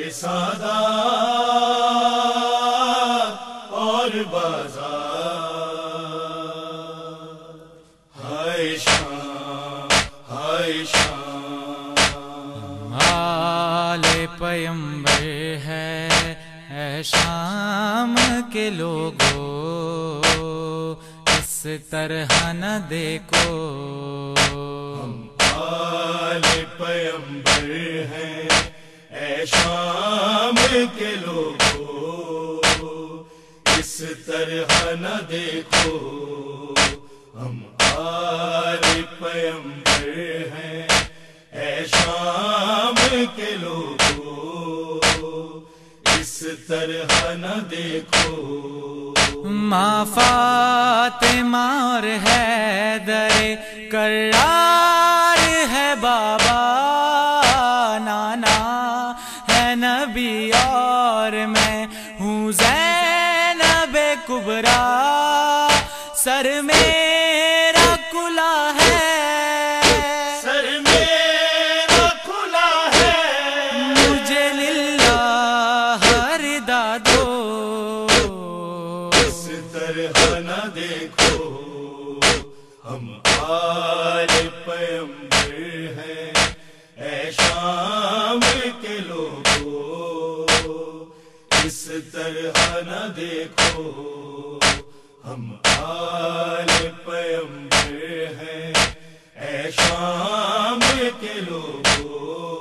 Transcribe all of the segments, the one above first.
سادات اور بازار، ہائے شام ہائے شام، آل پیمبر ہے اے شام کے لوگو، اس طرح نہ دیکھو، ہم آل پیمبر ہیں اے شام کے لوگو، اس طرح نہ دیکھو، ہم آل پیمبر ہیں اے شام کے لوگو، اس طرح نہ دیکھو، ماں فاطمہ اور حیدر کرار ہے بابا، نانا ہے نبی اور میں ہوں زینب کبریٰ، سر میرا کھلا ہے، سر میرا کھلا ہے، مجھے للہ رضا دو، اس طرح نہ دیکھو، ہم آل پیمبر ہیں اے شام کے لوگو، اس طرح نہ دیکھو، ہم آل پیمبر ہیں اے شام کے لوگو،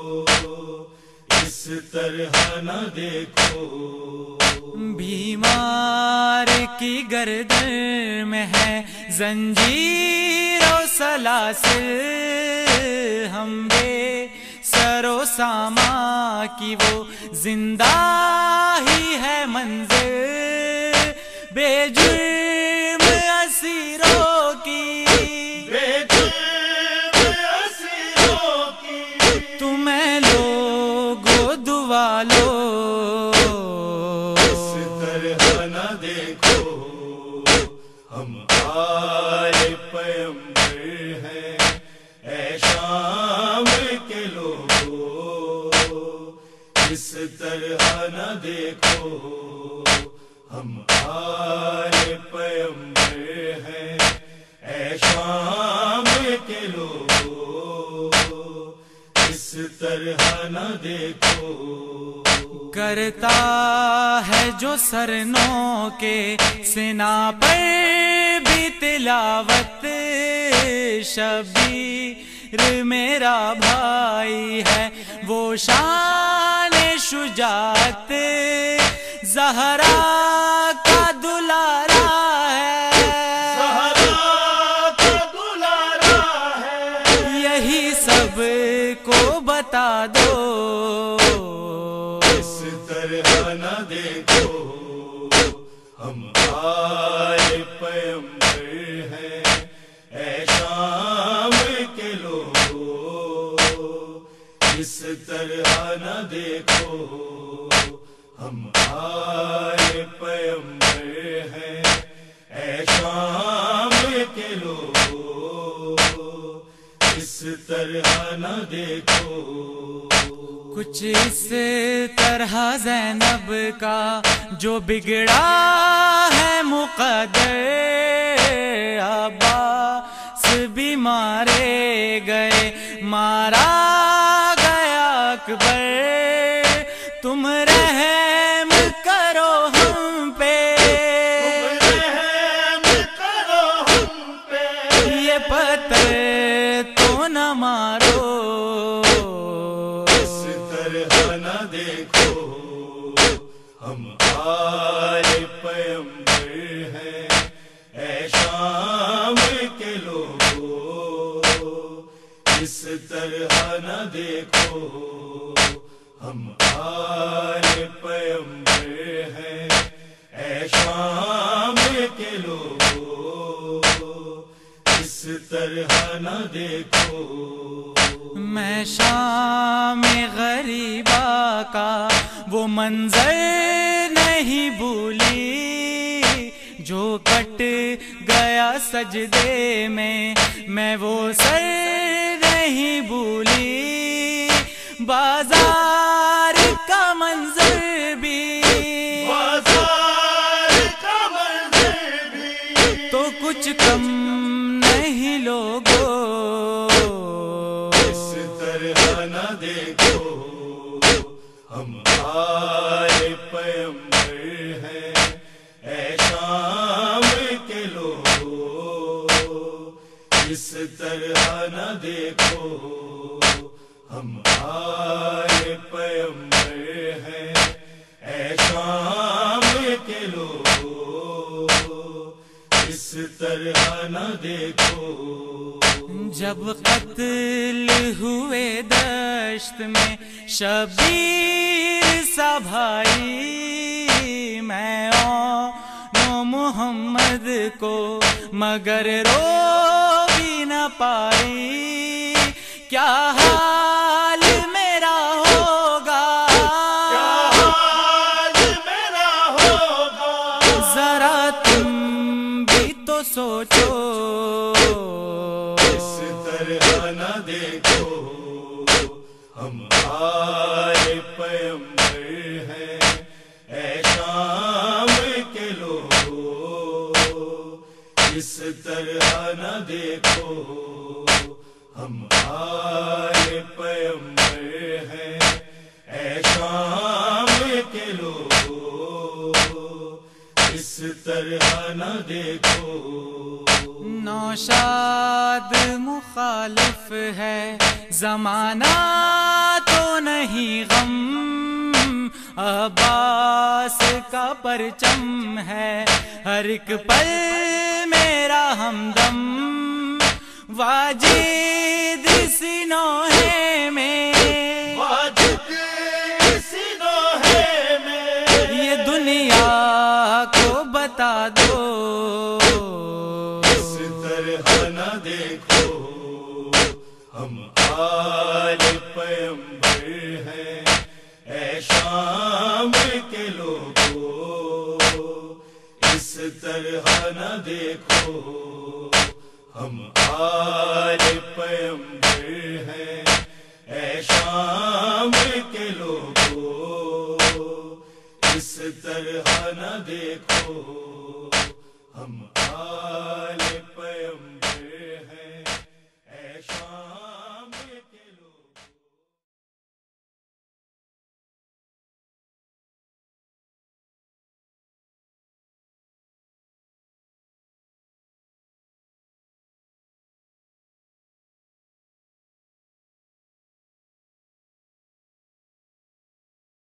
اس طرح نہ دیکھو، بیمار کی گردن میں ہے زنجیر و سلاسل، ہم بے سر و ساما کی وہ زندہ ہی ہے منزل، بے جرم اسیروں کی، بے جرم اسیروں کی، تمہیں لوگو دعا لو، اس طرح نہ دیکھو، ہم آل پیمبر ہیں اے شام کے لوگو، اس طرح نہ دیکھو، ہم آل پیمبر ہیں اے شام کے لوگو، اس طرح نہ دیکھو، کرتا ہے جو سرنو کے سنا پر بھی تلاوت، شبیر میرا بھائی ہے وہ شان شجاعت، زہرا کا دلارا ہے، زہرا کا دلارا ہے، یہی سب کو بتا دو، اس طرح نہ دیکھو، ہم آل پیمبر ہیں اے شام کے لوگو، اس طرح نہ دیکھو، ہم آل پیمبر ہیں اے شام کے لوگو، اس طرح نہ دیکھو، کچھ اس طرح زینب کا جو بگڑا ہے مقدر، عباس بھی مارے گئے مارا گیا اکبر، تم رحم کرو ہم پہ، رحم کرو ہم پہ، یہ پتھر تو نہ مارو، اس طرح نہ دیکھو، ہم آل پیمبر ہیں اے شام کے لوگو، اس طرح نہ دیکھو، ہم آل پیمبر ہیں اے شام کے لوگو، اس طرح نہ دیکھو، میں شام غریبا کا وہ منظر نہیں بھولی، جو کٹ گیا سجدے میں وہ سر نہیں بھولی، بازار کا منظر بھی، بازار کا منظر بھی تو کچھ کم نہیں لوگو، اس طرح نہ دیکھو ہم آئے پیمبر ہیں اے شام کے لوگو، اس طرح نہ دیکھو ہم آئے پیمبر ہیں اے شام کے لوگو، اس طرح نہ دیکھو۔ جب قتل ہوئے دشت میں شبیر سا بھائی، میں نو محمد کو مگر رو بھی نہ پائی، کیا حال میرا ہوگا، کیا حال میرا ہوگا، ذرا تم بھی تو سوچو، اس طرح نہ دیکھو ہم آئے پیمبر ہیں اے شام کے لوگو، اس طرح نہ دیکھو ہم آئے پیمبر ہیں اے شام کے لوگو، اس طرح نہ دیکھو۔ نوشاد مخالف ہے زمانہ تو نہیں غم، عباس کا پرچم ہے ہر ایک پل میرا ہمدم، واجد سینوہے میں، واجد سینوہے میں، یہ دنیا کو بتا دو، اس طرح نہ دیکھو ہم آل پیمبر ہیں اے شام کے لوگو، اس طرح نہ دیکھو ہم آل پیمبر ہیں اے شام کے لوگو، اس طرح نہ دیکھو ہم آل